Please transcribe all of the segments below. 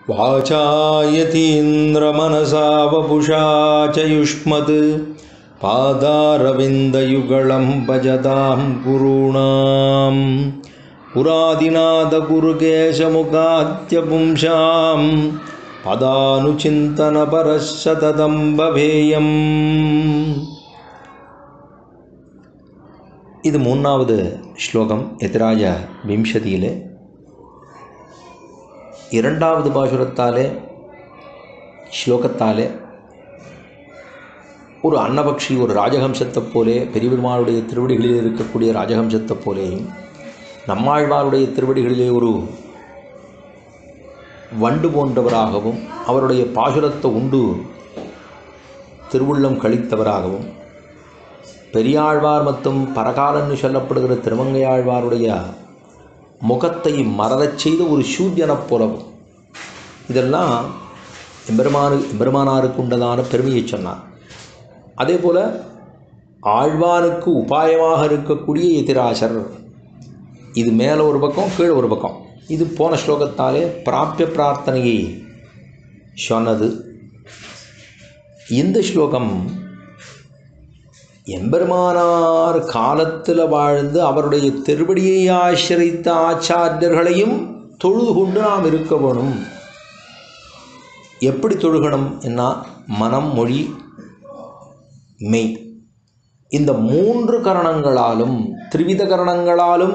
वाचायतीन्द्र मनसा वपुषा च युष्मत् पादारविन्दयुगलं भजतां गुरूणां पुरादिनाथगुरुकेशमुखाद्यपुंसां पदानुचिन्तनपरशततं भवेयम्. இது மூணாவது ஸ்லோகம் யதிராஜ விம்சதியிலே. இரண்டாவது பாசுரத்தாலே ஸ்லோகத்தாலே ஒரு அன்னபக்ஷி ஒரு ராஜஹம்சத்தை போலே பெரியபெருமானுடைய திருவடிகளில் இருக்கக்கூடிய ராஜஹம்சத்தை போலேயும் நம்மாழ்வாருடைய திருவடிகளிலே ஒரு வண்டு போன்றவராகவும் அவருடைய பாசுரத்தை உண்டு திருவுள்ளம் கழித்தவராகவும் பெரியாழ்வார் மற்றும் பரகாலன்னு சொல்லப்படுகிற திருமங்கையாழ்வாருடைய முகத்தை மறதச் செய்த ஒரு சூரியனைப் போலவும் இதெல்லாம் எம்பெருமானாருக்கு உண்டதான பெருமையை சொன்னார். அதே போல் ஆழ்வானுக்கு உபாயமாக இருக்கக்கூடிய எதிராசர், இது மேலே ஒரு பக்கம் கீழே ஒரு பக்கம். இது போன ஸ்லோகத்தாலே பிராப்பிய பிரார்த்தனையை சொன்னது. இந்த ஸ்லோகம் எம்பெருமானார் காலத்தில் வாழ்ந்து அவருடைய திருவடியை ஆசிரித்த ஆச்சாரியர்களையும் தொழுது கொண்டு நாம் இருக்க வேணும். எப்படி தொழுகணும் என்ன? மனம், மொழி, மெய், இந்த மூன்று கரணங்களாலும் திரிவித கரணங்களாலும்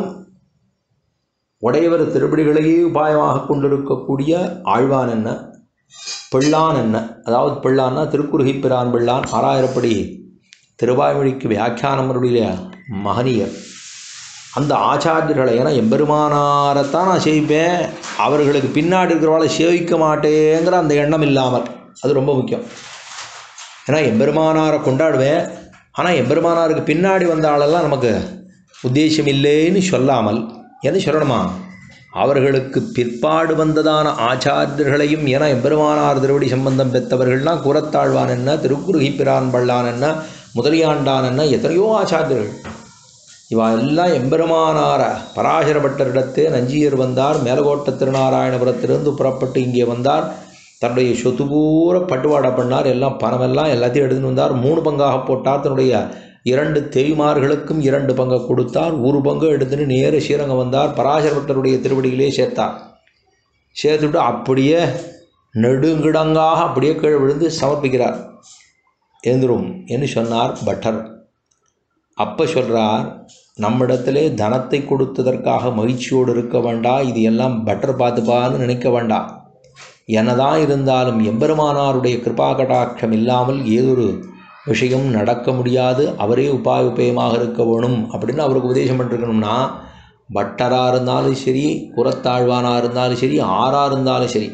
உடையவர் திருவடிகளையே உபாயமாக கொண்டிருக்கக்கூடிய ஆழ்வான் என்ன, பிள்ளான் என்ன, அதாவது பிள்ளான்னா திருக்குறுகை பிரான் பிள்ளான், ஆறாயிரப்படி திருவாய்மொழிக்கு வியாக்கியானமருடைய மகனியர், அந்த ஆச்சாரியர்களை, ஏன்னா எம்பெருமானாரைத்தான் நான் சேவிப்பேன், அவர்களுக்கு பின்னாடி இருக்கிறவளை சேவிக்க மாட்டேங்கிற அந்த எண்ணம் இல்லாமல், அது ரொம்ப முக்கியம். ஏன்னா எம்பெருமானாரை கொண்டாடுவேன், ஆனால் எம்பெருமானாருக்கு பின்னாடி வந்த ஆளெல்லாம் நமக்கு உத்தேசம் இல்லைன்னு சொல்லாமல் என்ன சொல்லணுமா, அவர்களுக்கு பிற்பாடு வந்ததான ஆச்சாரியர்களையும், ஏன்னா எம்பெருமானார் திருவடி சம்பந்தம் பெற்றவர்கள்னால் கூரத்தாழ்வான் என்ன, திருக்குறுகை பிரான் பள்ளான் என்ன, முதலியாண்டான் என்ன, எத்தனையோ ஆச்சாரியர்கள், இவா எல்லாம் எம்பெருமானார பராசர பட்டரிடத்தே நஞ்சியர் வந்தார், மேலகோட்ட திருநாராயணபுரத்திலிருந்து புறப்பட்டு இங்கே வந்தார், தன்னுடைய சொத்து பூரா பட்டுவாடை பண்ணார், எல்லாம் பணமெல்லாம் எல்லாத்தையும் எடுத்துன்னு வந்தார், 3 பங்காக போட்டார், தன்னுடைய 2 தேவிமார்களுக்கும் 2 பங்கை கொடுத்தார், 1 பங்கு எடுத்துன்னு நேர ஸ்ரீரங்கம் வந்தார், பராசர பட்டருடைய திருவடிகளே சேர்த்தார். சேர்த்துவிட்டு அப்படியே நெடுங்கிடங்காக அப்படியே கீழே விழுந்து சமர்ப்பிக்கிறார். எழுந்துரும் என்று சொன்னார் பட்டர். அப்போ சொல்கிறார், நம்மிடத்திலே தனத்தை கொடுத்ததற்காக மகிழ்ச்சியோடு இருக்க வேண்டாம், இது எல்லாம் பட்டர் பார்த்துப்பான்னு நினைக்க வேண்டாம். என்னதான் இருந்தாலும் எம்பெருமானாருடைய கிருபா கடாட்சம் இல்லாமல் ஏதொரு விஷயம் நடக்க முடியாது, அவரே உபாயமாக இருக்க வேணும் அப்படின்னு அவருக்கு உபதேசம் பண்ணிருக்கணும்னா, பட்டராக இருந்தாலும் சரி, குரத்தாழ்வானாக இருந்தாலும் சரி, ஆறாக இருந்தாலும் சரி,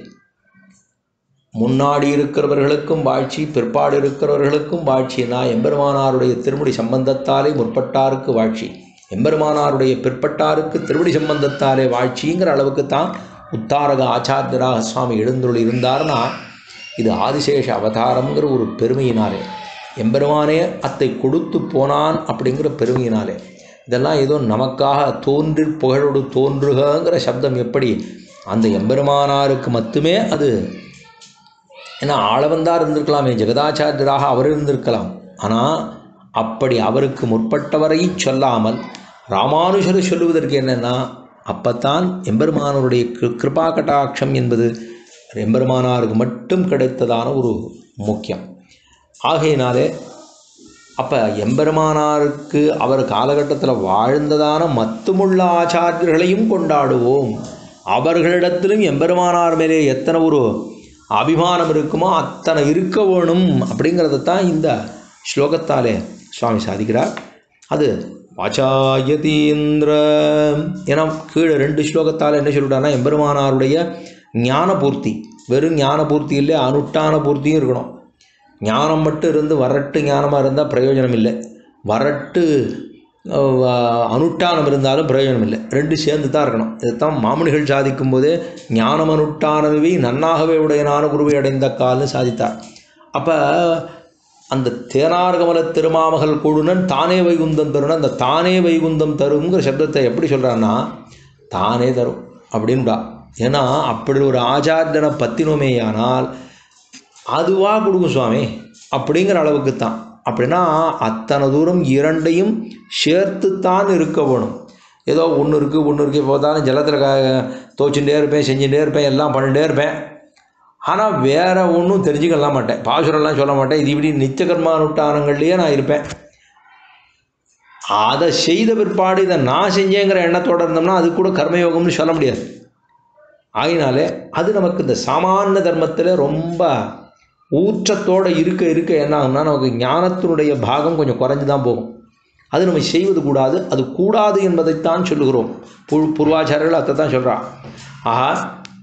முன்னாடி இருக்கிறவர்களுக்கும் வாழ்ச்சி, பிற்பாடு இருக்கிறவர்களுக்கும் வாழ்ச்சின்னா எம்பெருமானாருடைய திருமுடி சம்பந்தத்தாலே முற்பட்டாருக்கு வாழ்ச்சி, எம்பெருமானாருடைய பிற்பட்டாருக்கு திருமுடி சம்பந்தத்தாலே வாழ்ச்சிங்கிற அளவுக்கு தான் உத்தாரக ஆச்சாரியராக சுவாமி எழுந்துள்ள இருந்தார்னா, இது ஆதிசேஷ அவதாரம்ங்கிற ஒரு பெருமையினாலே, எம்பெருமானே அத்தை கொடுத்து போனான் அப்படிங்கிற பெருமையினாலே, இதெல்லாம் ஏதோ நமக்காக தோன்றி புகழோடு தோன்றுகிற சப்தம் எப்படி அந்த எம்பெருமானாருக்கு மட்டுமே அது. ஏன்னா ஆளவந்தார் இருந்திருக்கலாமே, ஜெகதாச்சாரியராக அவர் இருந்திருக்கலாம், ஆனால் அப்படி அவருக்கு முற்பட்டவரை சொல்லாமல் ராமானுஜரை சொல்லுவதற்கு என்னென்னா, அப்பத்தான் எம்பெருமானாருடைய கிருபா கட்டாட்சம் என்பது எம்பெருமானாருக்கு மட்டும் கிடைத்ததான ஒரு முக்கியம். ஆகையினாலே அப்போ எம்பெருமானாருக்கு அவர் காலகட்டத்தில் வாழ்ந்ததான மத்துமுள்ள ஆச்சாரியர்களையும் கொண்டாடுவோம், அவர்களிடத்திலும் எம்பெருமானார் மேலே எத்தனை ஒரு அபிமானம் இருக்குமோ அத்தனை இருக்க வேணும் அப்படிங்கிறத தான் இந்த ஸ்லோகத்தாலே சுவாமி சாதிக்கிறார். அது வாச்சாயதீந்திர. ஏன்னா கீழே 2 ஸ்லோகத்தால் என்ன சொல்லிட்டாருன்னா, எம்பெருமானாருடைய ஞான பூர்த்தி, வெறும் ஞான பூர்த்தி இல்லை, அனுஷ்டான பூர்த்தியும் இருக்கணும். ஞானம் மட்டும் இருந்து வரட்டு ஞானமாக இருந்தால் பிரயோஜனம் இல்லை, வரட்டு அனுஷ்டானம் இருந்தாலும் பிரயோஜனம் இல்லை, 2 சேர்ந்து தான் இருக்கணும். இதைத்தான் மாமுனிகள் சாதிக்கும் போதே ஞானம் அனுஷ்டானவை நன்னாகவே உடையனான குருவை அடைந்த கால்னு சாதித்தார். அப்போ அந்த தேனார்கமல திருமாமகள் கூடுனன் தானே வைகுந்தம் தருணன், அந்த தானே வைகுந்தம் தருங்கிற சப்தத்தை எப்படி சொல்கிறான்னா, தானே தரும் அப்படின்டா. ஏன்னா அப்படி ஒரு ஆச்சாரியனை பற்றினோமேயானால் அதுவாக கொடுக்கும் சுவாமி அப்படிங்கிற அளவுக்கு தான். அப்படின்னா அத்தனை தூரம் இரண்டையும் சேர்த்துத்தான் இருக்க வேணும். ஏதோ ஒன்று இருக்குது போதாலும் ஜலத்தில் துவச்சுட்டே இருப்பேன், செஞ்சுட்டே இருப்பேன், எல்லாம் பண்ணிகிட்டே இருப்பேன். ஆனால் வேறு ஒன்றும் தெரிஞ்சுக்கலாம் மாட்டேன், பாசுரெல்லாம் சொல்ல மாட்டேன். இது இப்படி நித்திய கர்மானுஷ்டானங்கள்லேயே நான் இருப்பேன். அதை செய்த பிற்பாடு இதை நான் செஞ்சேங்கிற எண்ணத்தோடு இருந்தோம்னா அது கூட கர்மயோகம்னு சொல்ல முடியாது. ஆகினாலே அது நமக்கு இந்த சாமானிய தர்மத்தில் ரொம்ப ஊற்றத்தோடு இருக்க என்ன ஆகும்னா நமக்கு ஞானத்தினுடைய பாகம் கொஞ்சம் குறைஞ்சி தான் போகும். அது நம்ம செய்வது கூடாது. அது கூடாது என்பதைத்தான் சொல்லுகிறோம். பூர்வாச்சாரியர்கள் அதை தான் சொல்கிறான். ஆஹா,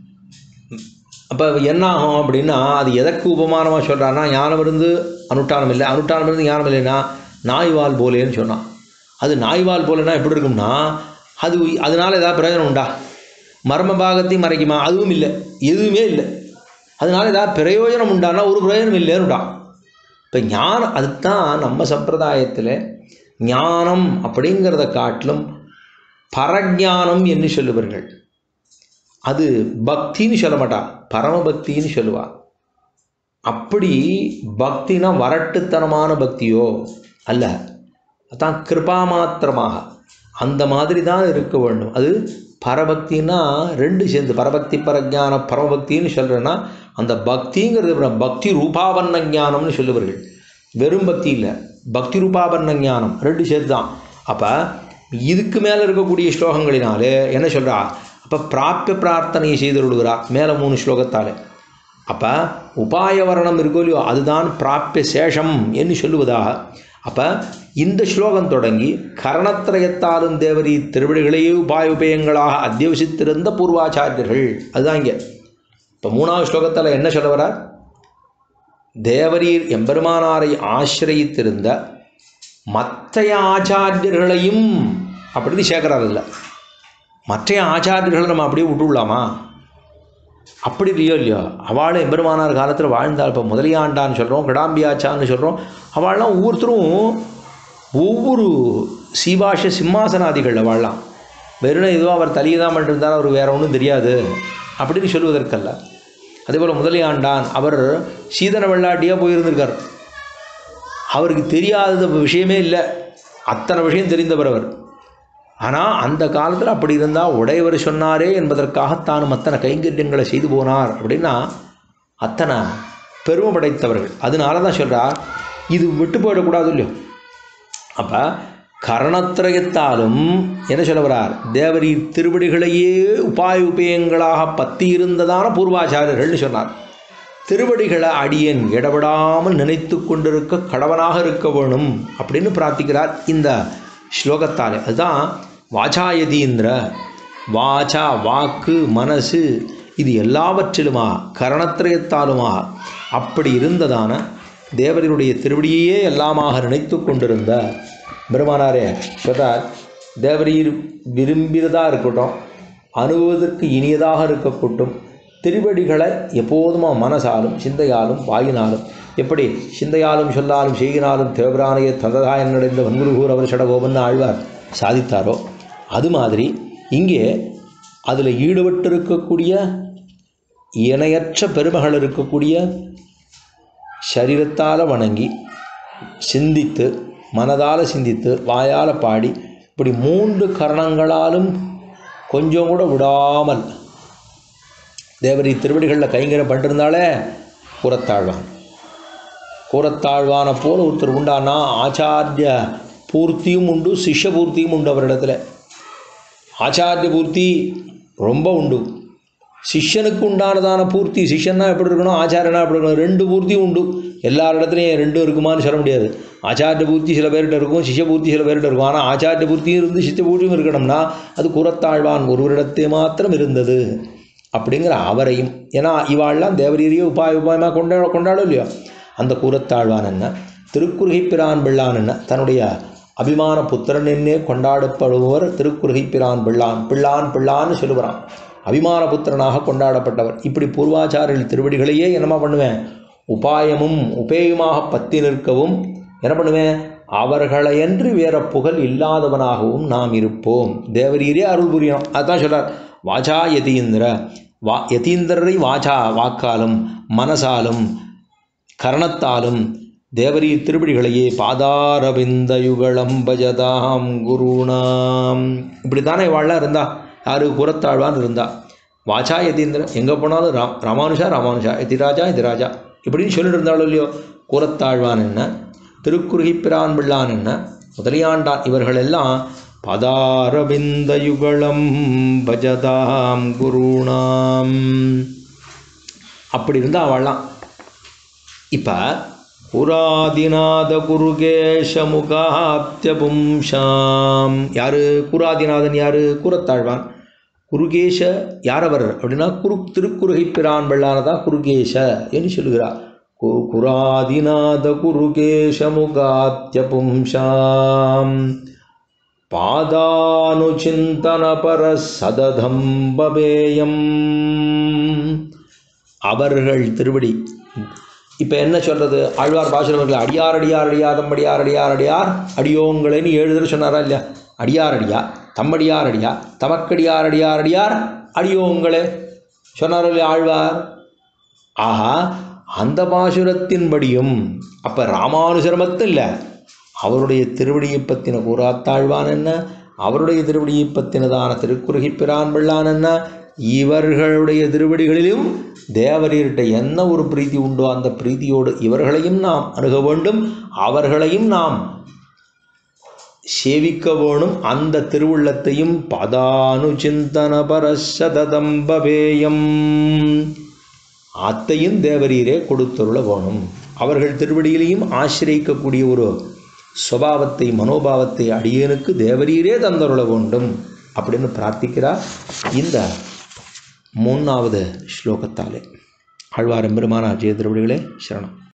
அப்போ என்ன ஆகும் அப்படின்னா அது எதற்கு உபமானமாக சொல்கிறான்னா, ஞானம் இருந்து அனுஷ்டானம் இல்லை, அனுஷ்டானம் இருந்து ஞானம் இல்லைன்னா நாய்வால் போலேன்னு சொன்னான். அது நாய்வால் போலேன்னா எப்படி இருக்கும்னா அதனால் ஏதாவது பிரயோஜனம் உண்டா? மர்ம பாகத்தையும் மறைக்குமா? அதுவும் இல்லை, எதுவுமே இல்லை. அதனால் ஏதாவது பிரயோஜனம் உண்டானா ஒரு பிரயோஜனம் இல்லைன்னுடா. இப்போ ஞானம் அதுதான் நம்ம சம்பிரதாயத்தில் ஞானம் அப்படிங்கிறத காட்டிலும் பரஜானம் என்று சொல்லுவார்கள். அது பக்தின்னு சொல்ல மாட்டா, பரமபக்தின்னு சொல்லுவா. அப்படி பக்தினா வரட்டுத்தனமான பக்தியோ அல்ல, அதான் கிருபா மாத்திரமாக அந்த மாதிரி தான் இருக்க வேண்டும். அது பரபக்தின்னா ரெண்டு சேர்ந்து பரபக்தி பரஜான பரமபக்தின்னு சொல்கிறேன்னா அந்த பக்திங்கிறது பக்தி ரூபாபன்ன ஞானம்னு சொல்லுவார்கள். வெறும் பக்தி இல்லை, பக்தி ரூபாபன்ன ஞானம் ரெண்டு சேர்த்து தான். அப்போ இதுக்கு மேலே இருக்கக்கூடிய ஸ்லோகங்களினாலே என்ன சொல்கிறா? அப்போ பிராப்பிய பிரார்த்தனையை செய்து விடுகிறா மேலே 3 ஸ்லோகத்தால். அப்போ உபாய வரணம் இருக்கோ இல்லையோ அதுதான் பிராப்பிய சேஷம் என்று சொல்லுவதாக. அப்போ இந்த ஸ்லோகம் தொடங்கி கரணத்திரயத்தாலும் தேவரி திருவிழிகளையே உபாய உபயங்களாக அத்தியவசித்திருந்த பூர்வாச்சாரியர்கள் அதுதான் இங்கே. இப்போ 3வது ஸ்லோகத்தில் என்ன சொல்ல வரார்? தேவரீர் எம்பெருமானாரை ஆசிரியத்திருந்த மற்ற ஆச்சாரியர்களையும் அப்படின்னு சேர்க்கிறார். இல்லை, மற்ற ஆச்சாரியர்களை நம்ம அப்படியே விட்டுவிடலாமா? அப்படி இல்லையோ அவளும் எம்பெருமானார் காலத்தில் வாழ்ந்தாள். இப்போ முதலியாண்டான்னு சொல்கிறோம், கிடாம்பியாச்சான்னு சொல்கிறோம். அவள்லாம் ஒவ்வொருத்தரும் ஒவ்வொரு சீபாஷ சிம்மாசனாதிகள் வாழலாம். வெறும் ஏதோ அவர் தலையை தான் பண்ணிருந்தார், அவர் வேறு ஒன்றும் தெரியாது அப்படின்னு சொல்லுவதற்கல்ல. அதே போல் முதலியாண்டான் அவர் சீதன வெள்ளாட்டியாக போயிருந்திருக்கார். அவருக்கு தெரியாத விஷயமே இல்லை, அத்தனை விஷயம் தெரிந்தவர் அவர். ஆனால் அந்த காலத்தில் அப்படி இருந்தால் உடையவர் சொன்னாரே என்பதற்காகத்தான் அத்தனை கைங்கரியங்களை செய்து போனார் அப்படின்னா அத்தனை பெருமை படைத்தவர்கள். அதனால தான் சொல்கிறார் இது விட்டு போயிடக்கூடாது இல்லையோ. அப்போ கரணத்திரயத்தாலும் என்ன சொல்ல வரார்? தேவரி திருவடிகளையே உபாய உபயங்களாக பற்றி இருந்ததான பூர்வாச்சாரியர்கள்னு சொன்னார். திருவடிகளை அடியேன் இடவிடாமல் நினைத்து கொண்டிருக்க கடவனாக இருக்க வேணும் அப்படின்னு பிரார்த்திக்கிறார் இந்த ஸ்லோகத்தால். அதுதான் வாச்சாயதீந்திர. வாச்சா வாக்கு மனசு இது எல்லாவற்றிலுமா கரணத்திரயத்தாலுமா அப்படி இருந்ததான தேவரினுடைய திருவடியே எல்லாமாக நினைத்து கொண்டிருந்த பெருமானாரே சொல்கிறார். தேவரீர் விரும்பியதாக இருக்கட்டும், அனுபவத்திற்கு இனியதாக இருக்கக்கூட்டும், திருவடிகளை எப்போதும் மனசாலும் சிந்தையாலும் வாயினாலும் எப்படி சிந்தையாலும் சொல்லாலும் செய்கினாலும் தேவரானைய தந்ததாயன் நடைந்த வன்குருகூர் அவர் சடகோபன் ஆழ்வார் சாதித்தாரோ அது மாதிரி இங்கே அதில் ஈடுபட்டு இருக்கக்கூடிய இணையற்ற பெருமகள் இருக்கக்கூடிய சரீரத்தால் வணங்கி சிந்தித்து மனதால் சிந்தித்து வாயால் பாடி இப்படி 3 கரணங்களாலும் கொஞ்சம் கூட விடாமல் தேவரி திருவடிகளில் கைங்கரம் பண்ணிருந்தாலே கூறத்தாழ்வான். கூறத்தாழ்வான போல் ஒருத்தர் உண்டானா ஆச்சாரிய பூர்த்தியும் உண்டு, சிஷ்ய பூர்த்தியும் உண்டு. அவரிடத்துல ஆச்சாரிய பூர்த்தி ரொம்ப உண்டு. சிஷ்யனுக்கு உண்டானதான பூர்த்தி, சிஷ்யன்னா எப்படி இருக்கணும், ஆச்சாரியனா எப்படி இருக்கணும், 2 பூர்த்தியும் உண்டு. எல்லாரிடத்துலையும் 2 இருக்குமான்னு சொல்ல முடியாது. ஆச்சாரிய பூர்த்தி சில பேர்கிட்ட இருக்கும், சிஷ்ய பூர்த்தி சில பேர்கிட்ட இருக்கும். ஆனால் ஆச்சாரிய பூர்த்தியும் இருந்து சிஷ்ய பூர்த்தியும் இருக்கணும்னா அது கூறத்தாழ்வான் ஒருவரிடத்தே மாத்திரம் இருந்தது அப்படிங்கிற அவரையும். ஏன்னா இவாள்லாம் தேவரீரையே உபாயமாக கொண்டாடும் இல்லையோ. அந்த கூறத்தாழ்வான் என்ன, திருக்குறுகை பிரான் பிள்ளான் என்ன, தன்னுடைய அபிமான புத்திரன் என்னே கொண்டாடப்படுபவர் திருக்குறுகை பிரான் பிள்ளான். பிள்ளான்னு சொல்லுவான், அபிமான புத்திரனாக கொண்டாடப்பட்டவர். இப்படி பூர்வாச்சாரியர்கள் திருவடிகளையே என்னமா பண்ணுவேன், உபாயமும் உபேயமாக பற்றி நிற்கவும் என்ன பண்ணுவேன், அவர்களையன்று வேற புகழ் இல்லாதவனாகவும் நாம் இருப்போம். தேவரீரே அருள் புரியணும். அதுதான் சொல்கிறார் வாச்சாயதீந்திர. யதீந்திரரை வாச்சா வாக்காலும் மனசாலும் கரணத்தாலும் தேவரீ திருப்படிகளையே பாதாரவிந்த யுகலம் பஜதாம் குருணாம். இப்படி தானே வாழலாம் இருந்தா. யாரு? புறத்தாழ்வான் இருந்தா. வாச்சா யதீந்திரன், எங்கே போனாலும் ராமானுஷா ராமானுஷா, எதிராஜா எதிராஜா இப்படின்னு சொல்லிட்டு இருந்தாலும் இல்லையோ. கூறத்தாழ்வான் என்ன, திருக்குறுகி பிரான் பிள்ளான் என்ன, முதலியாண்டான் இவர்கள் எல்லாம் பதாரவிந்த யுகலம் பஜதாம் குருணாம் அப்படி இருந்தால் வாழலாம். இப்போ குராதிநாத குருகேஷ முகாப்திய பும்சாம். யார் குராதிநாதன்? யார்? கூறத்தாழ்வான். குருகேஷ யாரவர் அப்படின்னா திருக்குறுகை பிரான் பிள்ளானதான் குருகேஷ என்று சொல்லுகிறார். குராதிநாத குருகேஷ முகாப்திய பும்சாம் பாதானுசிந்தன பர சததம் பவேயம். அவர்கள் திருவடி. இப்போ என்ன சொல்கிறது? ஆழ்வார் பாசுரவர்கள் அடியார் அடியார் அடியாதம் அடியார் அடியார் அடியார் அடியோங்களேன்னு 7 தடவை சொன்னாரா இல்லையா? அடியார் அடியா தம்மடியார் அடியா தமக்கடியார் அடியார் அடியார் அடியோங்களே சொன்னாரோ இல்லையா ஆழ்வார்? ஆஹா, அந்த பாசுரத்தின்படியும் அப்போ ராமானுசரமத்து இல்லை, அவருடைய திருவடியை பற்றின கூறாத்தாழ்வான் என்ன, அவருடைய திருவடியை பற்றினதான திருக்குறுகி பிரான் பிள்ளான் என்ன, இவர்களுடைய திருவடிகளிலும் தேவரீர்கிட்ட என்ன ஒரு பிரீத்தி உண்டோ அந்த பிரீத்தியோடு இவர்களையும் நாம் அணுக வேண்டும், அவர்களையும் நாம் சேவிக்க வேணும். அந்த திருவுள்ளத்தையும் பதானுசிந்தன பரசததம் பவேயம் அத்தையும் தேவரீரே கொடுத்தருள வேணும். அவர்கள் திருவடியிலையும் ஆசிரியக்கக்கூடிய ஒரு சுபாவத்தை மனோபாவத்தை அடியனுக்கு தேவரீரே தந்தருள வேண்டும் அப்படின்னு பிரார்த்திக்கிறார் இந்த 3வது ஸ்லோகத்தாலே. ஆழ்வார் எம்பெருமானார் ஜெய திருவடிகளே சரணம்.